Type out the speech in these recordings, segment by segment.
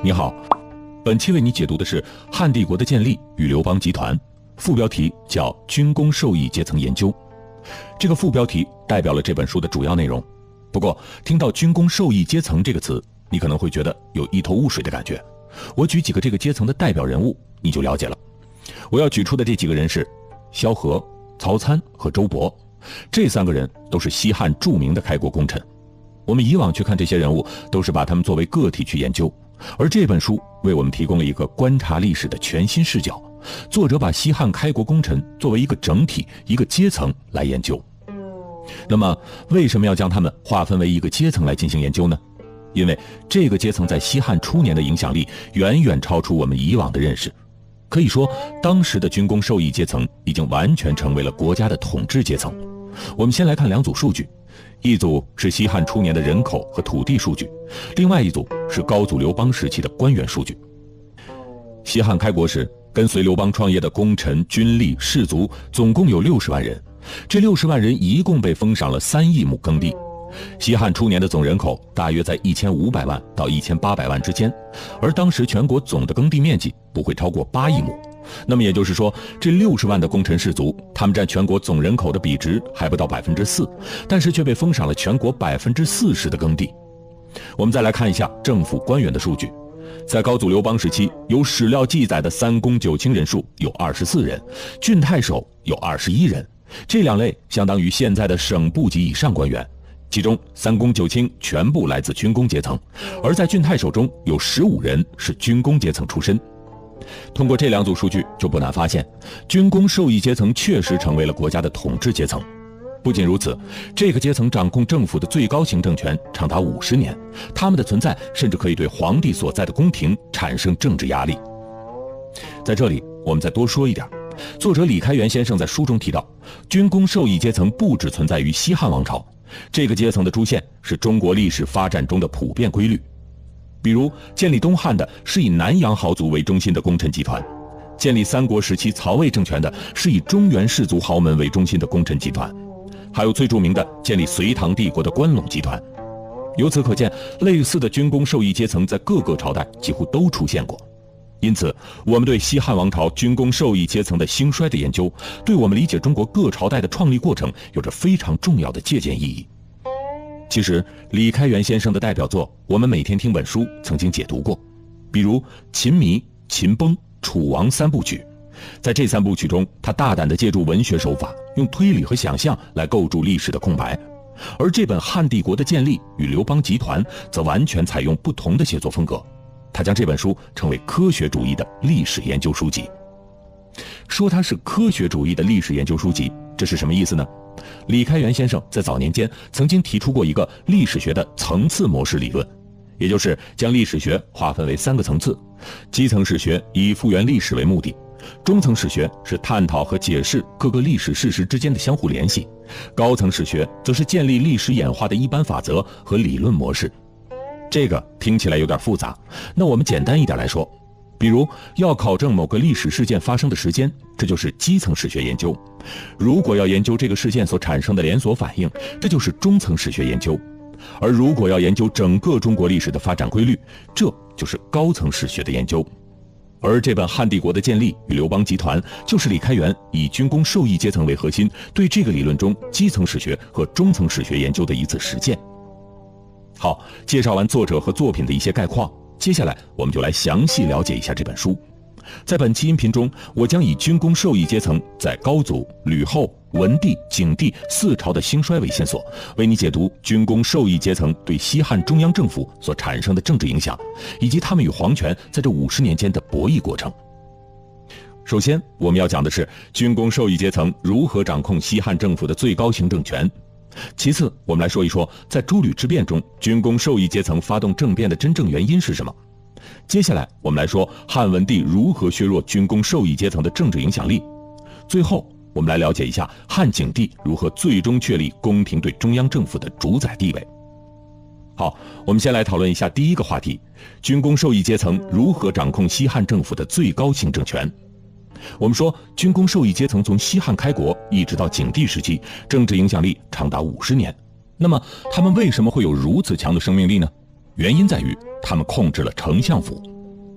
你好，本期为你解读的是汉帝国的建立与刘邦集团，副标题叫军工受益阶层研究。这个副标题代表了这本书的主要内容。不过听到军工受益阶层这个词，你可能会觉得有一头雾水的感觉。我举几个这个阶层的代表人物，你就了解了。我要举出的这几个人是萧何、曹参和周勃，这三个人都是西汉著名的开国功臣。我们以往去看这些人物，都是把他们作为个体去研究，而这本书为我们提供了一个观察历史的全新视角。作者把西汉开国功臣作为一个整体、一个阶层来研究。那么，为什么要将他们划分为一个阶层来进行研究呢？因为这个阶层在西汉初年的影响力远远超出我们以往的认识。可以说，当时的军工受益阶层已经完全成为了国家的统治阶层。我们先来看两组数据，一组是西汉初年的人口和土地数据，另外一组是高祖刘邦时期的官员数据。西汉开国时，跟随刘邦创业的功臣、军吏、士族总共有60万人，这60万人一共被封赏了3亿亩耕地。西汉初年的总人口大约在1500万到1800万之间，而当时全国总的耕地面积不会超过8亿亩。那么也就是说，这60万的功臣士族，他们占全国总人口的比值还不到4%，但是却被封赏了全国40%的耕地。我们再来看一下政府官员的数据，在高祖刘邦时期，有史料记载的三公九卿人数有24人，郡太守有21人，这两类相当于现在的省部级以上官员。其中三公九卿全部来自军工阶层，而在郡太守中有15人是军工阶层出身。通过这两组数据，就不难发现，军工受益阶层确实成为了国家的统治阶层。不仅如此，这个阶层掌控政府的最高行政权长达50年，他们的存在甚至可以对皇帝所在的宫廷产生政治压力。在这里，我们再多说一点，作者李开元先生在书中提到，军工受益阶层不只存在于西汉王朝，这个阶层的出现是中国历史发展中的普遍规律。比如建立东汉的是以南阳豪族为中心的功臣集团，建立三国时期曹魏政权的是以中原士族豪门为中心的功臣集团，还有最著名的建立隋唐帝国的关陇集团。由此可见，类似的军工受益阶层在各个朝代几乎都出现过。因此，我们对西汉王朝军工受益阶层的兴衰的研究，对我们理解中国各朝代的创立过程有着非常重要的借鉴意义。其实，李开元先生的代表作《我们每天听本书》曾经解读过，比如《秦迷》《秦崩》《楚王三部曲》。在这3部曲中，他大胆地借助文学手法，用推理和想象来构筑历史的空白。而这本《汉帝国的建立与刘邦集团》则完全采用不同的写作风格，他将这本书称为科学主义的历史研究书籍。说它是科学主义的历史研究书籍，这是什么意思呢？李开元先生在早年间曾经提出过一个历史学的层次模式理论，也就是将历史学划分为3个层次。基层史学以复原历史为目的，中层史学是探讨和解释各个历史事实之间的相互联系，高层史学则是建立历史演化的一般法则和理论模式。这个听起来有点复杂，那我们简单一点来说，比如要考证某个历史事件发生的时间，这就是基层史学研究；如果要研究这个事件所产生的连锁反应，这就是中层史学研究；而如果要研究整个中国历史的发展规律，这就是高层史学的研究。而这本《汉帝国的建立与刘邦集团》就是李开元以军工受益阶层为核心，对这个理论中基层史学和中层史学研究的一次实践。好，介绍完作者和作品的一些概况，接下来我们就来详细了解一下这本书。在本期音频中，我将以军工受益阶层在高祖、吕后、文帝、景帝4朝的兴衰为线索，为你解读军工受益阶层对西汉中央政府所产生的政治影响，以及他们与皇权在这50年间的博弈过程。首先，我们要讲的是军工受益阶层如何掌控西汉政府的最高行政权。其次，我们来说一说在诸吕之变中，军工受益阶层发动政变的真正原因是什么。接下来，我们来说汉文帝如何削弱军工受益阶层的政治影响力。最后，我们来了解一下汉景帝如何最终确立宫廷对中央政府的主宰地位。好，我们先来讨论一下第一个话题：军工受益阶层如何掌控西汉政府的最高行政权。我们说，军工受益阶层从西汉开国一直到景帝时期，政治影响力长达50年。那么，他们为什么会有如此强的生命力呢？原因在于他们控制了丞相府。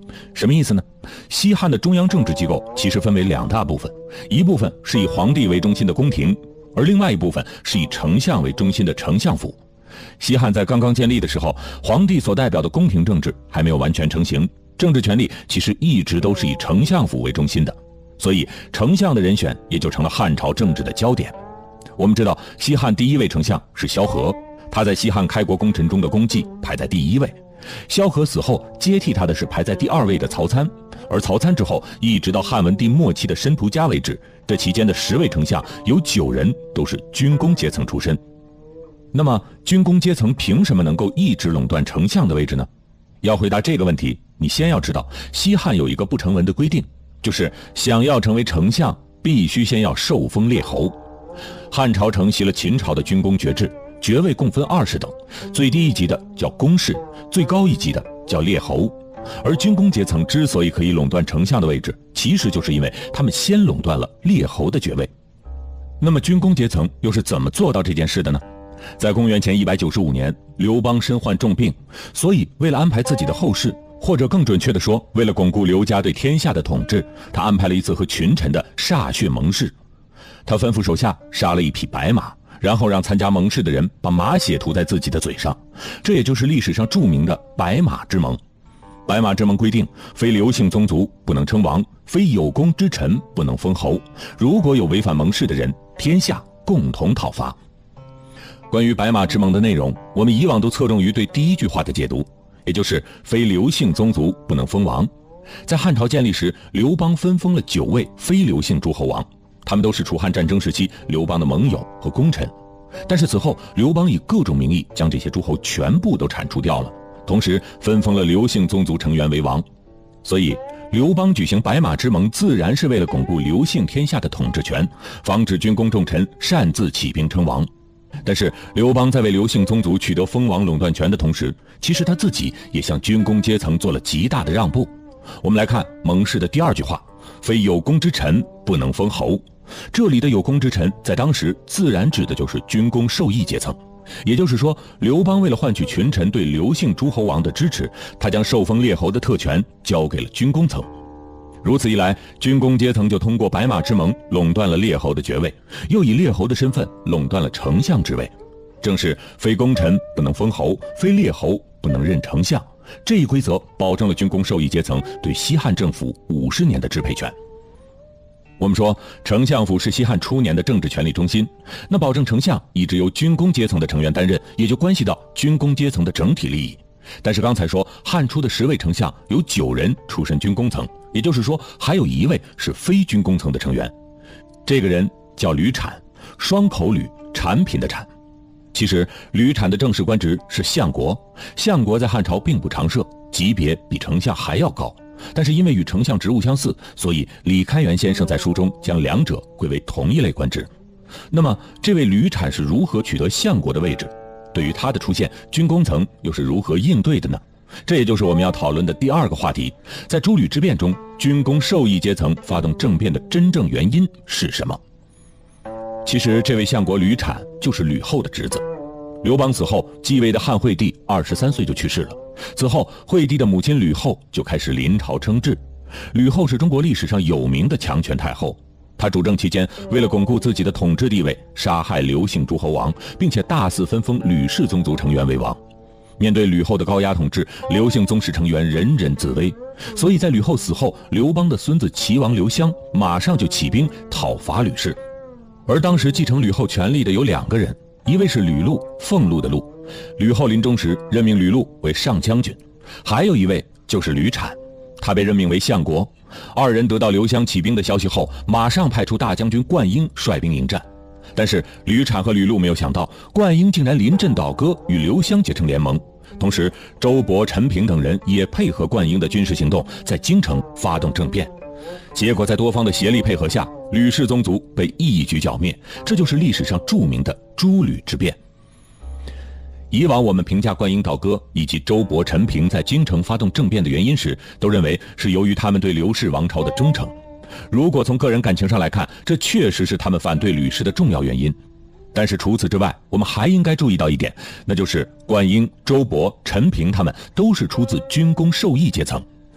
什么意思呢？西汉的中央政治机构其实分为2大部分，一部分是以皇帝为中心的宫廷，而另外一部分是以丞相为中心的丞相府。西汉在刚刚建立的时候，皇帝所代表的宫廷政治还没有完全成型，政治权力其实一直都是以丞相府为中心的，所以丞相的人选也就成了汉朝政治的焦点。我们知道西汉第1位丞相是萧何，他在西汉开国功臣中的功绩排在第1位。萧何死后接替他的是排在第2位的曹参，而曹参之后一直到汉文帝末期的申屠嘉为止，这期间的10位丞相有9人都是军工阶层出身。那么军工阶层凭什么能够一直垄断丞相的位置呢？要回答这个问题，你先要知道西汉有一个不成文的规定，就是想要成为丞相必须先要受封列侯。汉朝承袭了秦朝的军功爵制，爵位共分20等，最低一级的叫公士，最高一级的叫列侯。而军工阶层之所以可以垄断丞相的位置，其实就是因为他们先垄断了列侯的爵位。那么军工阶层又是怎么做到这件事的呢？在公元前195年，刘邦身患重病，所以为了安排自己的后事，或者更准确地说，为了巩固刘家对天下的统治，他安排了一次和群臣的歃血盟誓。他吩咐手下杀了一匹白马，然后让参加盟誓的人把马血涂在自己的嘴上，这也就是历史上著名的白马之盟。白马之盟规定，非刘姓宗族不能称王，非有功之臣不能封侯，如果有违反盟誓的人，天下共同讨伐。关于白马之盟的内容，我们以往都侧重于对第1句话的解读，也就是非刘姓宗族不能封王。在汉朝建立时，刘邦分封了9位非刘姓诸侯王，他们都是楚汉战争时期刘邦的盟友和功臣。但是此后，刘邦以各种名义将这些诸侯全部都铲除掉了，同时分封了刘姓宗族成员为王。所以刘邦举行白马之盟，自然是为了巩固刘姓天下的统治权，防止军功重臣擅自起兵称王。但是刘邦在为刘姓宗族取得封王垄断权的同时，其实他自己也向军工阶层做了极大的让步。我们来看盟誓的第2句话，非有功之臣不能封侯。这里的有功之臣在当时自然指的就是军功授意阶层，也就是说，刘邦为了换取群臣对刘姓诸侯王的支持，他将受封列侯的特权交给了军功层。如此一来，军工阶层就通过白马之盟垄断了列侯的爵位，又以列侯的身份垄断了丞相之位。正是非功臣不能封侯，非列侯不能任丞相，这一规则保证了军功授意阶层对西汉政府50年的支配权。我们说丞相府是西汉初年的政治权力中心，那保证丞相一直由军工阶层的成员担任，也就关系到军工阶层的整体利益。但是刚才说汉初的10位丞相有9人出身军工层，也就是说还有1位是非军工层的成员，这个人叫吕产，双口吕，产品的产。其实吕产的正式官职是相国，相国在汉朝并不常设，级别比丞相还要高，但是因为与丞相职务相似，所以李开元先生在书中将2者归为同一类官职。那么这位吕产是如何取得相国的位置？对于他的出现，军工层又是如何应对的呢？这也就是我们要讨论的第2个话题，在诸吕之变中，军工授意阶层发动政变的真正原因是什么？其实这位相国吕产就是吕后的侄子。刘邦死后继位的汉惠帝23岁就去世了，此后惠帝的母亲吕后就开始临朝称制。吕后是中国历史上有名的强权太后，她主政期间为了巩固自己的统治地位，杀害刘姓诸侯王，并且大肆分封吕氏宗族成员为王。面对吕后的高压统治，刘姓宗室成员人人自危，所以在吕后死后，刘邦的孙子齐王刘襄马上就起兵讨伐吕氏。而当时继承吕后权力的有2个人，一位是吕禄，俸禄的禄，吕后临终时任命吕禄为上将军；还有一位就是吕产，他被任命为相国。2人得到刘襄起兵的消息后，马上派出大将军灌婴率兵迎战。但是吕产和吕禄没有想到，灌婴竟然临阵倒戈，与刘襄结成联盟。同时周勃、陈平等人也配合灌婴的军事行动，在京城发动政变。结果在多方的协力配合下，吕氏宗族被一举剿灭，这就是历史上著名的诸吕之变。以往我们评价灌婴倒戈以及周勃、陈平在京城发动政变的原因时，都认为是由于他们对刘氏王朝的忠诚。如果从个人感情上来看，这确实是他们反对吕氏的重要原因。但是除此之外，我们还应该注意到一点，那就是灌婴、周勃、陈平他们都是出自军功授意阶层，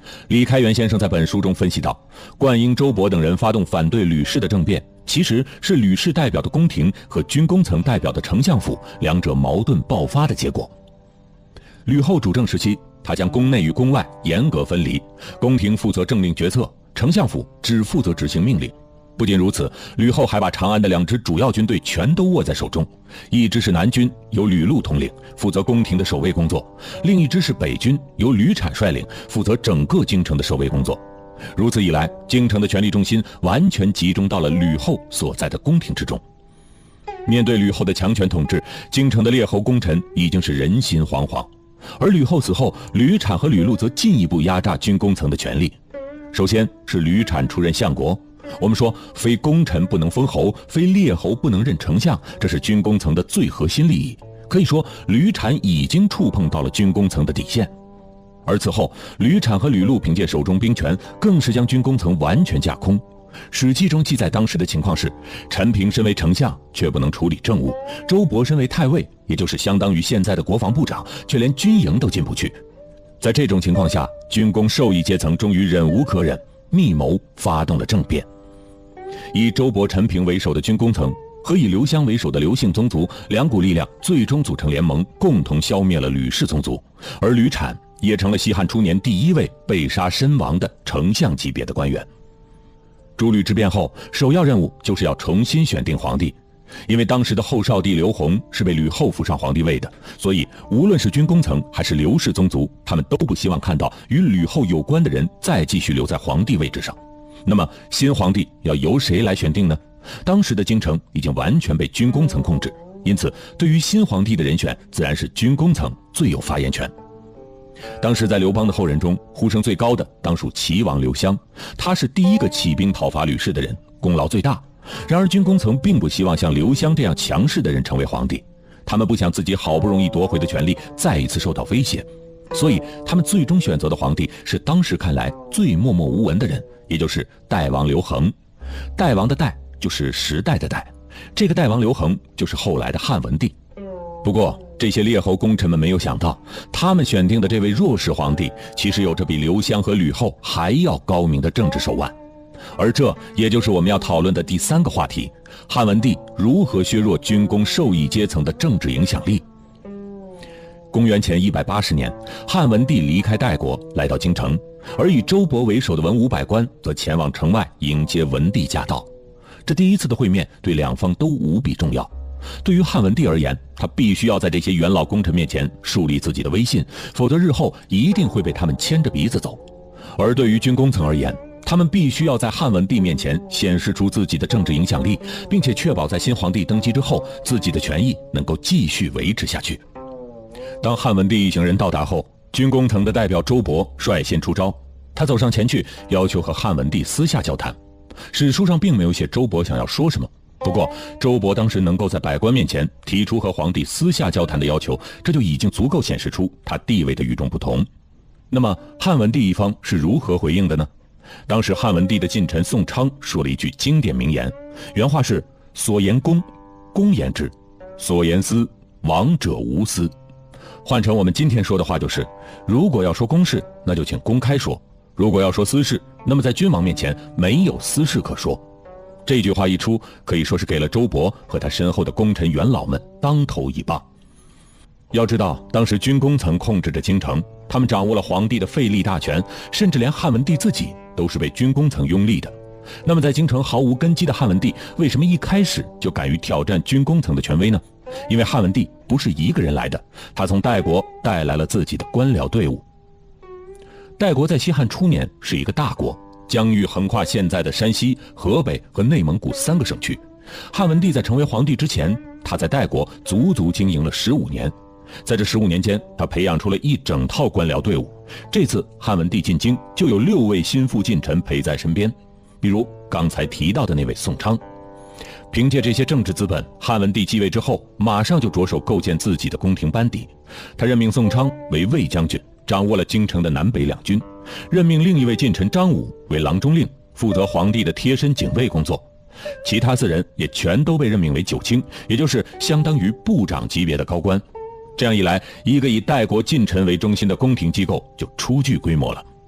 李开元先生在本书中分析到，灌婴、周勃等人发动反对吕氏的政变，其实是吕氏代表的宫廷和军功层代表的丞相府两者矛盾爆发的结果。吕后主政时期，他将宫内与宫外严格分离，宫廷负责政令决策，丞相府只负责执行命令。不仅如此，吕后还把长安的2支主要军队全都握在手中，一支是南军，由吕禄统领，负责宫廷的守卫工作；另一支是北军，由吕产率领，负责整个京城的守卫工作。如此一来，京城的权力重心完全集中到了吕后所在的宫廷之中。面对吕后的强权统治，京城的列侯功臣已经是人心惶惶。而吕后死后，吕产和吕禄则进一步压榨军功层的权力。首先是吕产出任相国。我们说，非功臣不能封侯，非列侯不能任丞相，这是军功层的最核心利益。可以说，吕产已经触碰到了军功层的底线。而此后，吕产和吕禄凭借手中兵权，更是将军功层完全架空。史记中记载当时的情况是，陈平身为丞相，却不能处理政务；周勃身为太尉，也就是相当于现在的国防部长，却连军营都进不去。在这种情况下，军功授意阶层终于忍无可忍，密谋发动了政变。以周勃、陈平为首的军功层和以刘襄为首的刘姓宗族两股力量最终组成联盟，共同消灭了吕氏宗族，而吕产也成了西汉初年第1位被杀身亡的丞相级别的官员。诸吕之变后，首要任务就是要重新选定皇帝。因为当时的后少帝刘弘是被吕后扶上皇帝位的，所以无论是军功层还是刘氏宗族，他们都不希望看到与吕后有关的人再继续留在皇帝位置上。那么新皇帝要由谁来选定呢？当时的京城已经完全被军功层控制，因此对于新皇帝的人选，自然是军功层最有发言权。当时在刘邦的后人中，呼声最高的当属齐王刘襄，他是第一个起兵讨伐吕氏的人，功劳最大。然而军功层并不希望像刘襄这样强势的人成为皇帝，他们不想自己好不容易夺回的权力再一次受到威胁，所以他们最终选择的皇帝是当时看来最默默无闻的人，也就是代王刘恒。代王的代就是时代的代，这个代王刘恒就是后来的汉文帝。不过这些列侯功臣们没有想到，他们选定的这位弱势皇帝其实有着比刘襄和吕后还要高明的政治手腕。而这也就是我们要讨论的第3个话题：汉文帝如何削弱军功授意阶层的政治影响力。公元前180年，汉文帝离开代国来到京城，而以周勃为首的文武百官则前往城外迎接文帝驾到。这第一次的会面对两方都无比重要。对于汉文帝而言，他必须要在这些元老功臣面前树立自己的威信，否则日后一定会被他们牵着鼻子走。而对于军功层而言，他们必须要在汉文帝面前显示出自己的政治影响力，并且确保在新皇帝登基之后，自己的权益能够继续维持下去。当汉文帝一行人到达后，军功层的代表周勃率先出招，他走上前去，要求和汉文帝私下交谈。史书上并没有写周勃想要说什么，不过周勃当时能够在百官面前提出和皇帝私下交谈的要求，这就已经足够显示出他地位的与众不同。那么汉文帝一方是如何回应的呢？当时汉文帝的近臣宋昌说了一句经典名言，原话是：所言公，公言之；所言私，王者无私。换成我们今天说的话就是，如果要说公事，那就请公开说；如果要说私事，那么在君王面前没有私事可说。这句话一出，可以说是给了周勃和他身后的功臣元老们当头一棒。要知道，当时军功层控制着京城，他们掌握了皇帝的废立大权，甚至连汉文帝自己都是被军功层拥立的。那么在京城毫无根基的汉文帝，为什么一开始就敢于挑战军功层的权威呢？因为汉文帝不是一个人来的，他从代国带来了自己的官僚队伍。代国在西汉初年是一个大国，疆域横跨现在的山西、河北和内蒙古3个省区。汉文帝在成为皇帝之前，他在代国足足经营了15年。在这15年间，他培养出了一整套官僚队伍。这次汉文帝进京，就有6位心腹近臣陪在身边，比如刚才提到的那位宋昌。凭借这些政治资本，汉文帝继位之后，马上就着手构建自己的宫廷班底。他任命宋昌为卫将军，掌握了京城的南北两军；任命另一位近臣张武为郎中令，负责皇帝的贴身警卫工作。其他4人也全都被任命为九卿，也就是相当于部长级别的高官。这样一来，一个以代国近臣为中心的宫廷机构就初具规模了。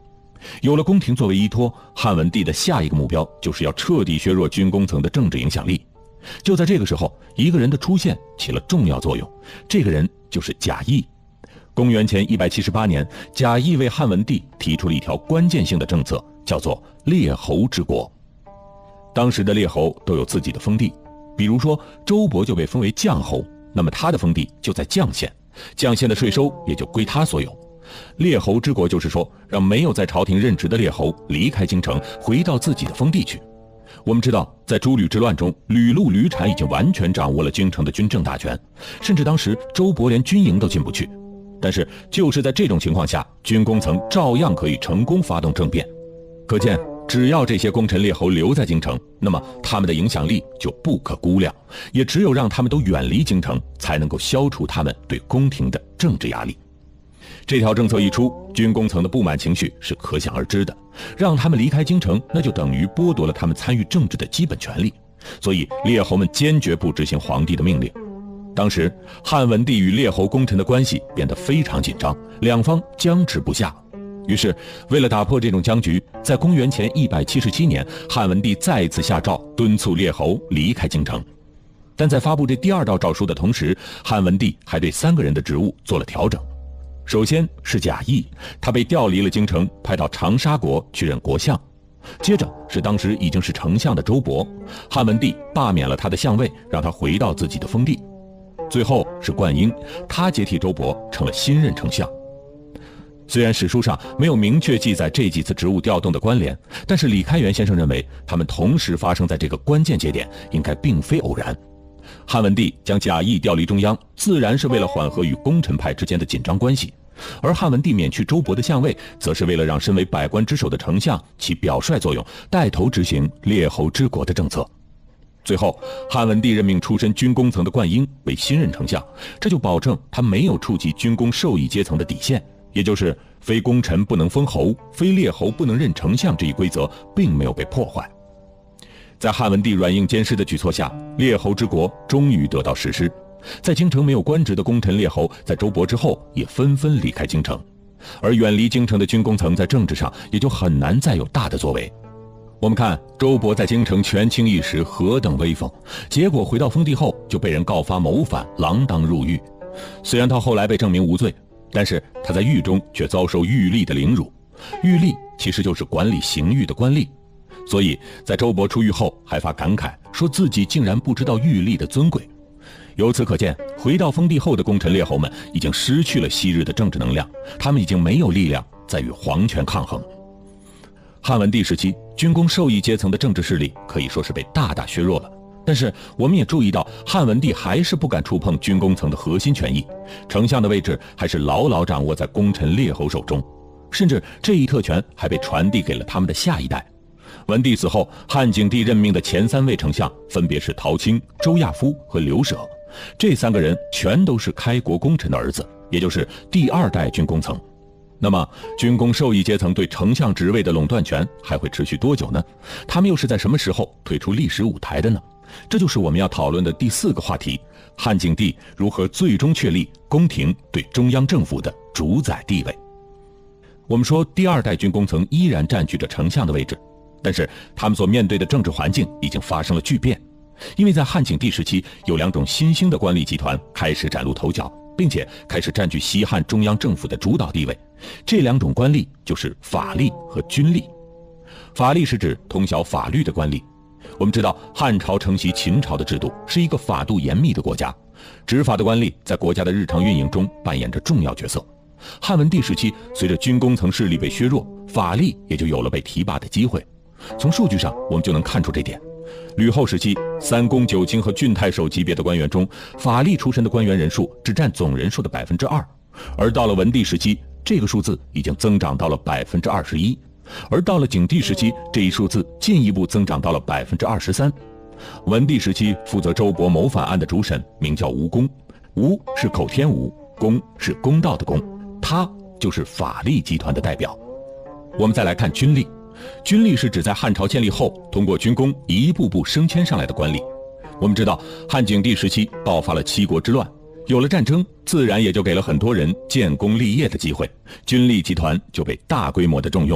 有了宫廷作为依托，汉文帝的下一个目标就是要彻底削弱军功层的政治影响力。就在这个时候，一个人的出现起了重要作用，这个人就是贾谊。公元前178年，贾谊为汉文帝提出了一条关键性的政策，叫做列侯之国。当时的列侯都有自己的封地，比如说周勃就被封为绛侯，那么他的封地就在绛县，绛县的税收也就归他所有。列侯之国就是说，让没有在朝廷任职的列侯离开京城，回到自己的封地去。我们知道，在诸吕之乱中，吕禄、吕产已经完全掌握了京城的军政大权，甚至当时周勃连军营都进不去。但是就是在这种情况下，军功层照样可以成功发动政变。可见，只要这些功臣列侯留在京城，那么他们的影响力就不可估量，也只有让他们都远离京城，才能够消除他们对宫廷的政治压力。这条政策一出，军功层的不满情绪是可想而知的，让他们离开京城，那就等于剥夺了他们参与政治的基本权利。所以列侯们坚决不执行皇帝的命令。当时汉文帝与列侯功臣的关系变得非常紧张，两方僵持不下。于是为了打破这种僵局，在公元前177年，汉文帝再一次下诏敦促列侯离开京城。但在发布这第二道诏书的同时，汉文帝还对3个人的职务做了调整。首先是贾谊，他被调离了京城，派到长沙国去任国相。接着是当时已经是丞相的周勃，汉文帝罢免了他的相位，让他回到自己的封地。最后是灌婴，他接替周勃成了新任丞相。虽然史书上没有明确记载这几次职务调动的关联，但是李开元先生认为，他们同时发生在这个关键节点，应该并非偶然。汉文帝将贾谊调离中央，自然是为了缓和与功臣派之间的紧张关系，而汉文帝免去周勃的相位，则是为了让身为百官之首的丞相起表率作用，带头执行列侯之国的政策。最后，汉文帝任命出身军功层的灌婴为新任丞相，这就保证他没有触及军功授意阶层的底线，也就是非功臣不能封侯，非列侯不能任丞相这一规则并没有被破坏。在汉文帝软硬兼施的举措下，列侯之国终于得到实施。在京城没有官职的功臣列侯，在周勃之后也纷纷离开京城，而远离京城的军功层在政治上也就很难再有大的作为。我们看周勃在京城权倾一时，何等威风，结果回到封地后就被人告发谋反，锒铛入狱。虽然他后来被证明无罪，但是他在狱中却遭受狱吏的凌辱。狱吏其实就是管理刑狱的官吏，所以在周勃出狱后还发感慨，说自己竟然不知道狱吏的尊贵。由此可见，回到封地后的功臣列侯们已经失去了昔日的政治能量，他们已经没有力量再与皇权抗衡。汉文帝时期，军功授意阶层的政治势力可以说是被大大削弱了，但是我们也注意到，汉文帝还是不敢触碰军功层的核心权益，丞相的位置还是牢牢掌握在功臣列侯手中，甚至这一特权还被传递给了他们的下一代。文帝死后，汉景帝任命的前3位丞相分别是陶青、周亚夫和刘舍，这3个人全都是开国功臣的儿子，也就是第2代军功层。那么军功授意阶层对丞相职位的垄断权还会持续多久呢？他们又是在什么时候退出历史舞台的呢？这就是我们要讨论的第4个话题：汉景帝如何最终确立宫廷对中央政府的主宰地位。我们说第2代军功层依然占据着丞相的位置，但是他们所面对的政治环境已经发生了巨变，因为在汉景帝时期，有2种新兴的官吏集团开始崭露头角，并且开始占据西汉中央政府的主导地位。这2种官吏就是法吏和军吏。法吏是指通晓法律的官吏。我们知道汉朝承袭秦朝的制度，是一个法度严密的国家，执法的官吏在国家的日常运营中扮演着重要角色。汉文帝时期，随着军功层势力被削弱，法吏也就有了被提拔的机会。从数据上我们就能看出这点。吕后时期，3公9卿和郡太守级别的官员中，法吏出身的官员人数只占总人数的2%，而到了文帝时期，这个数字已经增长到了21%，而到了景帝时期，这一数字进一步增长到了23%。文帝时期负责周勃谋反案的主审名叫吴公，吴是口天吴，公是公道的公，他就是法吏集团的代表。我们再来看军吏。军吏是指在汉朝建立后，通过军功一步步升迁上来的官吏。我们知道，汉景帝时期爆发了七国之乱，有了战争，自然也就给了很多人建功立业的机会，军吏集团就被大规模的重用了。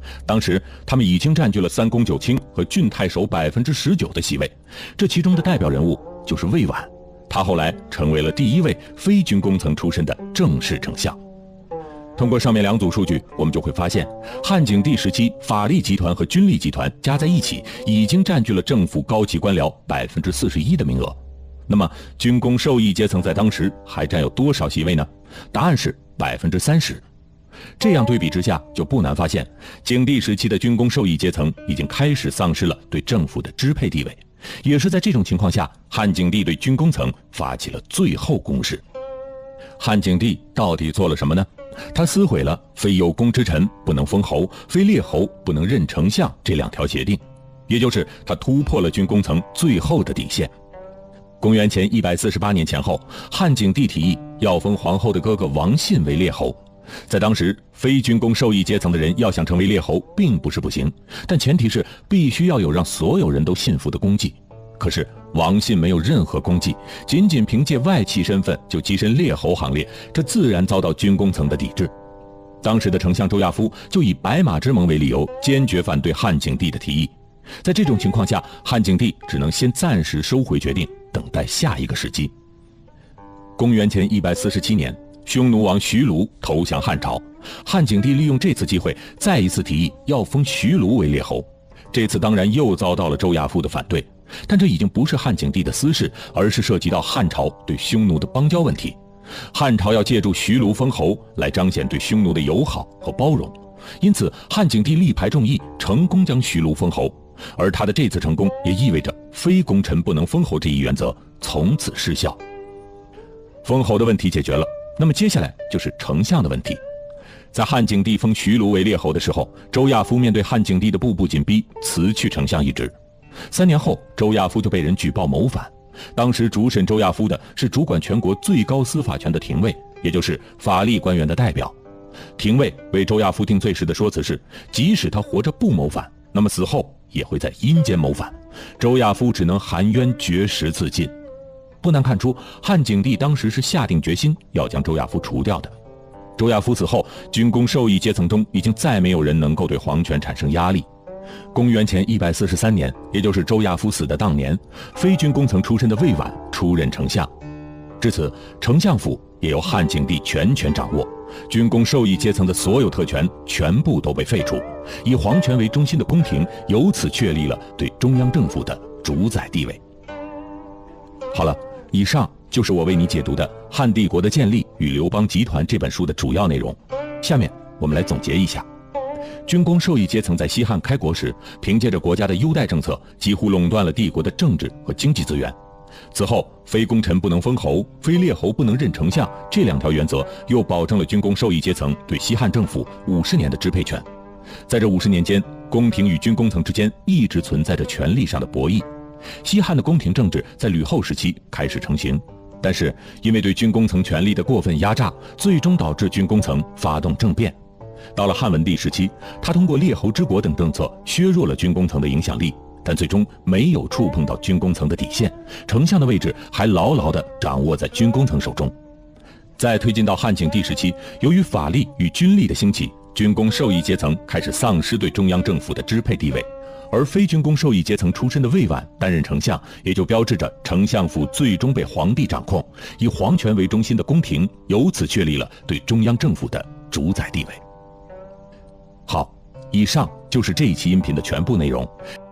当时他们已经占据了三公九卿和郡太守19%的席位，这其中的代表人物就是魏婉，他后来成为了第一位非军功层出身的正式丞相。通过上面两组数据，我们就会发现，汉景帝时期法力集团和军力集团加在一起，已经占据了政府高级官僚41%的名额。那么，军功授意阶层在当时还占有多少席位呢？答案是30%。这样对比之下，就不难发现，景帝时期的军功授意阶层已经开始丧失了对政府的支配地位。也是在这种情况下，汉景帝对军功层发起了最后攻势。汉景帝到底做了什么呢？他撕毁了非有功之臣不能封侯，非列侯不能任丞相这两条协定，也就是他突破了军功层最后的底线。公元前148年前后，汉景帝提议要封皇后的哥哥王信为列侯。在当时，非军功授意阶层的人要想成为列侯并不是不行，但前提是必须要有让所有人都信服的功绩。可是王信没有任何功绩，仅仅凭借外戚身份就跻身列侯行列，这自然遭到军功层的抵制。当时的丞相周亚夫就以白马之盟为理由，坚决反对汉景帝的提议。在这种情况下，汉景帝只能先暂时收回决定，等待下一个时机。公元前147年，匈奴王徐卢投降汉朝，汉景帝利用这次机会，再一次提议要封徐卢为列侯。这次当然又遭到了周亚夫的反对，但这已经不是汉景帝的私事，而是涉及到汉朝对匈奴的邦交问题。汉朝要借助徐卢封侯来彰显对匈奴的友好和包容，因此汉景帝力排众议，成功将徐卢封侯。而他的这次成功也意味着非功臣不能封侯这一原则从此失效。封侯的问题解决了，那么接下来就是丞相的问题。在汉景帝封徐卢为列侯的时候，周亚夫面对汉景帝的步步紧逼，辞去丞相一职。3年后，周亚夫就被人举报谋反。当时主审周亚夫的是主管全国最高司法权的廷尉，也就是法力官员的代表。廷尉为周亚夫定罪时的说辞是，即使他活着不谋反，那么死后也会在阴间谋反。周亚夫只能含冤绝食自尽。不难看出，汉景帝当时是下定决心要将周亚夫除掉的。周亚夫死后，军功授意阶层中已经再没有人能够对皇权产生压力。公元前143年，也就是周亚夫死的当年，非军功层出身的魏婉出任丞相。至此，丞相府也由汉景帝全权掌握，军功授意阶层的所有特权全部都被废除，以皇权为中心的宫廷由此确立了对中央政府的主宰地位。好了，以上就是我为你解读的《汉帝国的建立与刘邦集团》这本书的主要内容。下面我们来总结一下。军功授意阶层在西汉开国时，凭借着国家的优待政策，几乎垄断了帝国的政治和经济资源。此后，非功臣不能封侯，非列侯不能任丞相，这两条原则又保证了军功授意阶层对西汉政府50年的支配权。在这50年间，宫廷与军功层之间一直存在着权力上的博弈。西汉的宫廷政治在吕后时期开始成型，但是因为对军功层权力的过分压榨，最终导致军功层发动政变。到了汉文帝时期，他通过列侯之国等政策削弱了军功层的影响力，但最终没有触碰到军功层的底线，丞相的位置还牢牢地掌握在军功层手中。再推进到汉景帝时期，由于法力与军力的兴起，军功授意阶层开始丧失对中央政府的支配地位，而非军功授意阶层出身的魏婉担任丞相，也就标志着丞相府最终被皇帝掌控，以皇权为中心的宫廷由此确立了对中央政府的主宰地位。好，以上就是这一期音频的全部内容。